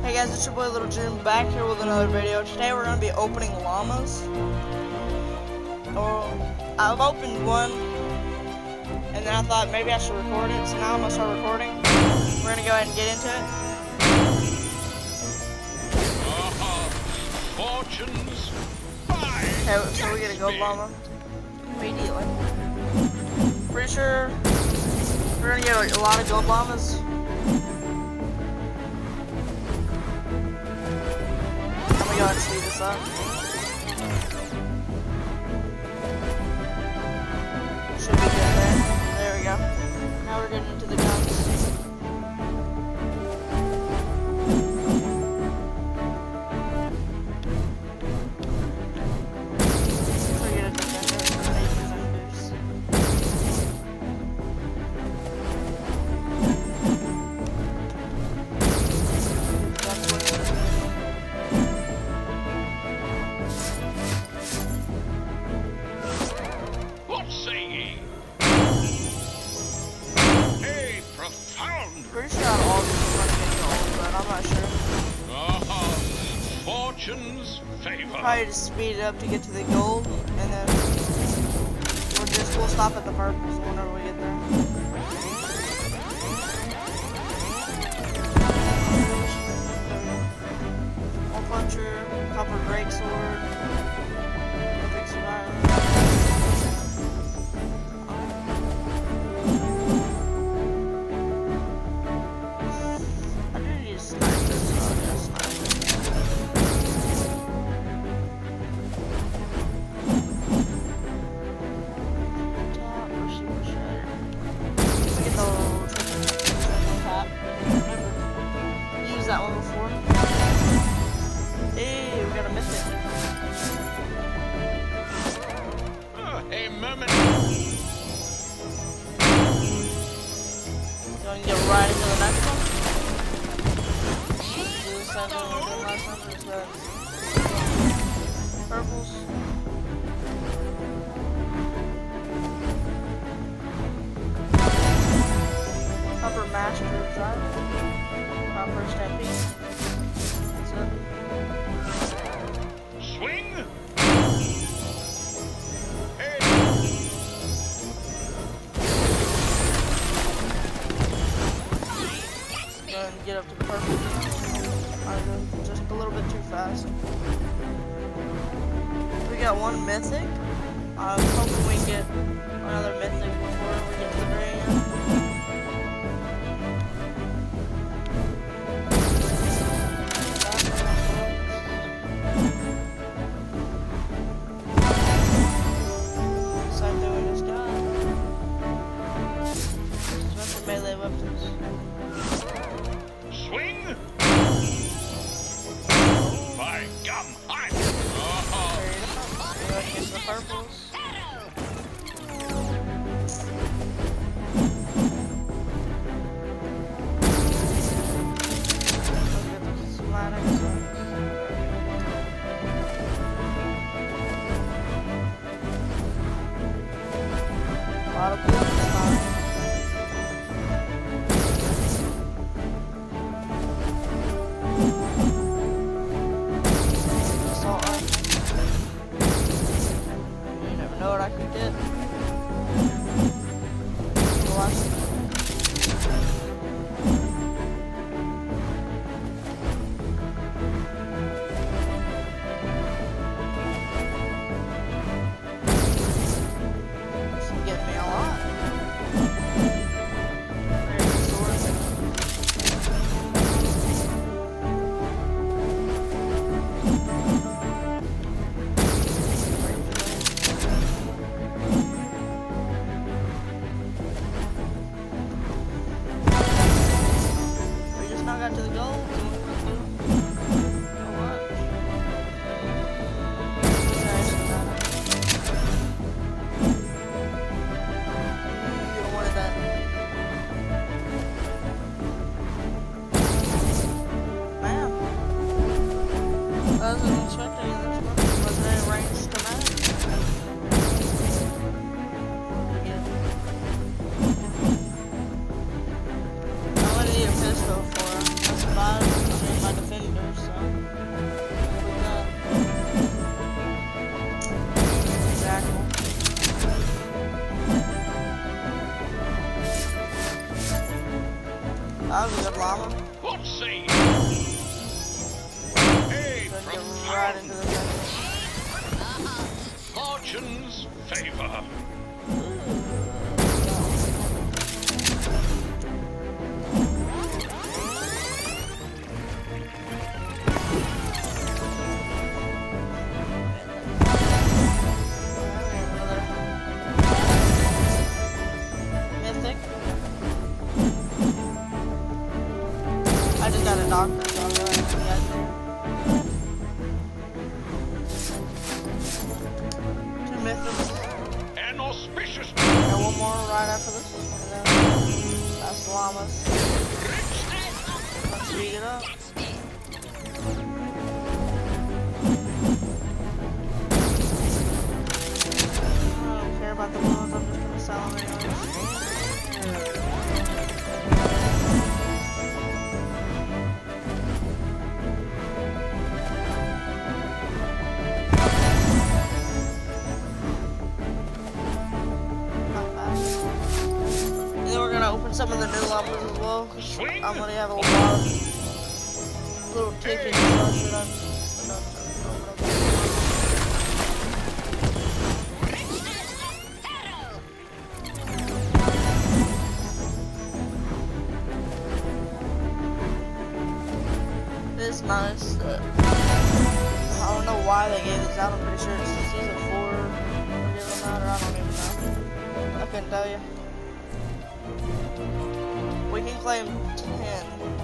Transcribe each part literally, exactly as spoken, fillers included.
Hey guys, it's your boy Little June back here with another video. Today we're going to be opening llamas. Oh, I've opened one, and then I thought maybe I should record it, so now I'm going to start recording. We're going to go ahead and get into it. Uh-huh. Fortunes five. Okay, so we get a gold llama immediately. Pretty sure we're going to get a lot of gold llamas. Go ahead and speed this up. Should be good there. There we go. Now we're getting into the guns. So get a defender for eight defenders. That's what's pretty sure on all these we're gonna get gold, but I'm not sure. Uh-huh. Fortune's favor. Probably just speed it up to get to the gold, and then we'll just we'll stop at the purples whenever we get there. Hole puncher, copper greatsword, epic survivor. That one before. Hey, we got a mythic. Uh, a moment. You want to get right into the next one? Do the same thing we did last time, just that purples. Copper master driver. Copper stampede. That's it. Swing. Hey. Go ahead and get up to purple. I'm just a little bit too fast. We got one mythic. I'm hoping we can get another mythic before we get to the very end. Melee weapons. Swing. By gum, I'm. Uh-huh. Go ahead and get the purples. Let's get the schematics. A lot of blue this time. Know what I could get. Watch. This will get me a lot. There's the sword. Got to the goal. I wasn't expecting this one. Was it a ranged schematic? I'm gonna need a pistol for him. That's about it. I mean, my defense What say you? Hey, Gonna get from right into the center. Fortune's favor. Mythic. I just got a doctor, so I'll go ahead and get there. Two mythics. An auspicious. And one more right after this. And then that's llamas. Let's speed it up. I don't care about the llamas, I'm just gonna sell them anyways. Not bad. And then we're gonna open some of the new llamas as well. 'Cause Swing. I'm gonna have a lot of little tickets and stuff that I'm gonna open up. It's nice. Uh, I don't know why they gave this out. I'm pretty sure it's season four. Or given out, or I don't even know. I couldn't tell you. We can claim ten.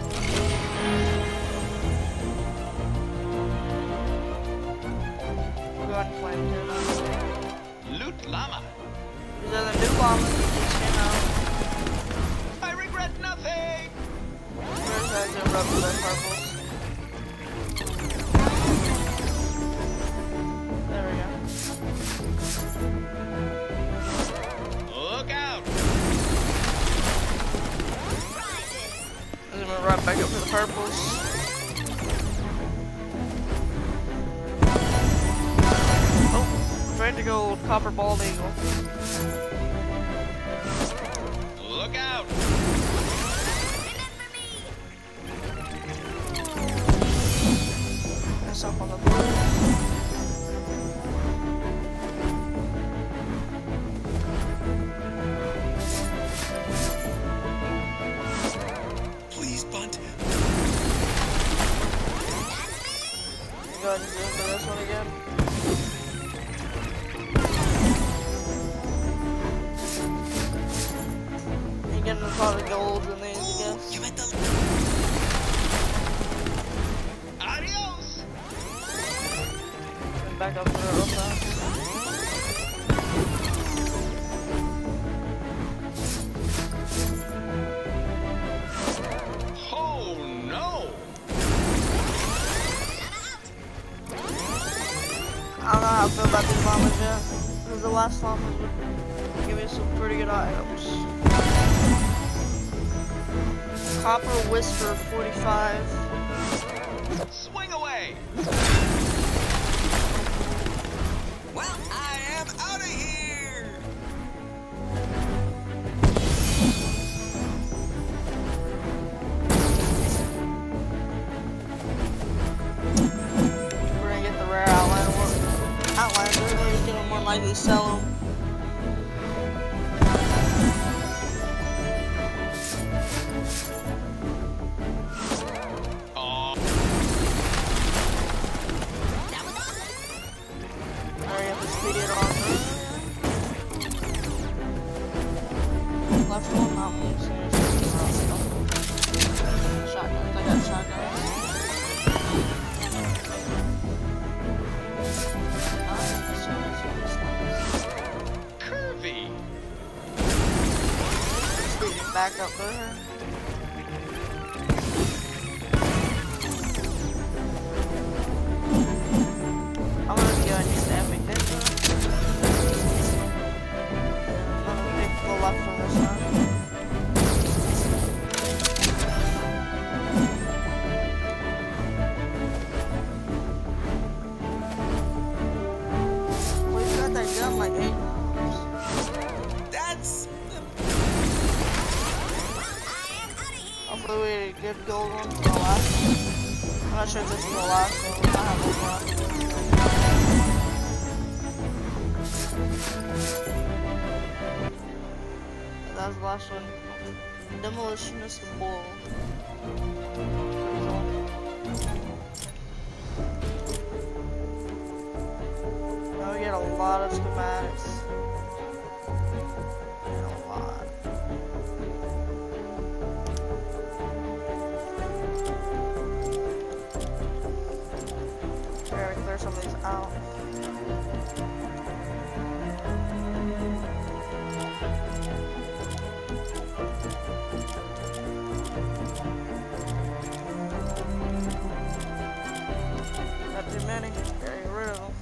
We're going to claim ten. Now. Loot llama. These are the new llamas that just came out. I regret nothing. Where's that gonna rub the purples? There we go. Look out. I'm gonna right back up to the purples. Oh, straight to gold, copper bald eagle. Look out. That's up on the blue. Please bunt. Go ahead and zoom for this one again. You're getting a lot of golds in these, I guess. You meant the. Adios. And back up to it real fast. Oh no. I don't know how I feel about these llamas yet. Because the last llamas would give me some pretty good items. Copper Whisper forty-five. Swing away. Well, I am out of here. We're gonna get the rare Outlander. Outlander, we're gonna more likely sell them. Oh. Hurry up and speed it on. Left one, not me. Shotguns, I got shotguns. Nice, nice, nice, nice. gold one for the last one. I'm not sure if this is the last one. I have one left. That was the last one. Demolitionist Bull. Now we get a lot of schematics. And a lot. I gotta clear some of these out. Not too many, gotta get rid of them.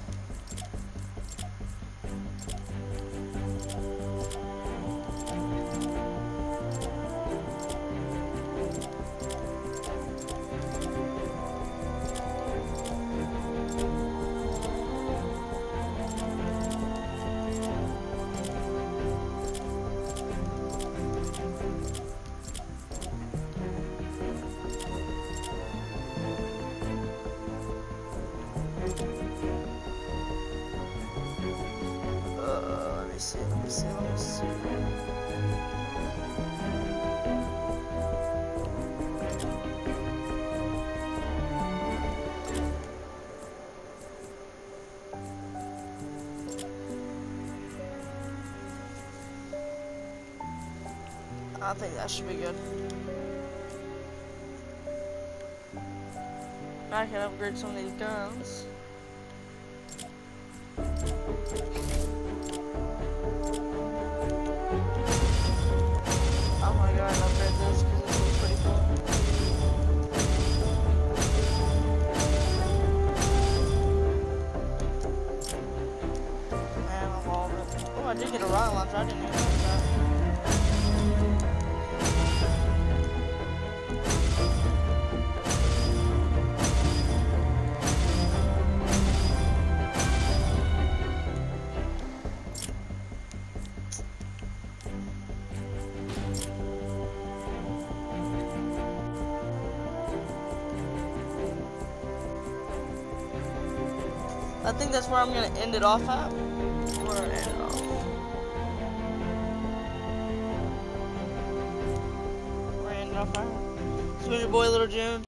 Uh, let me see, let me see, let me see. I think that should be good. I can upgrade some of these guns. Oh my god, I'll upgrade this because this looks pretty cool. Man, I love it. Oh, I did get a rocket launcher. I didn't even know that. I think that's where I'm gonna end it off at. Where I end it off. Where I end it off at. So your boy Little June.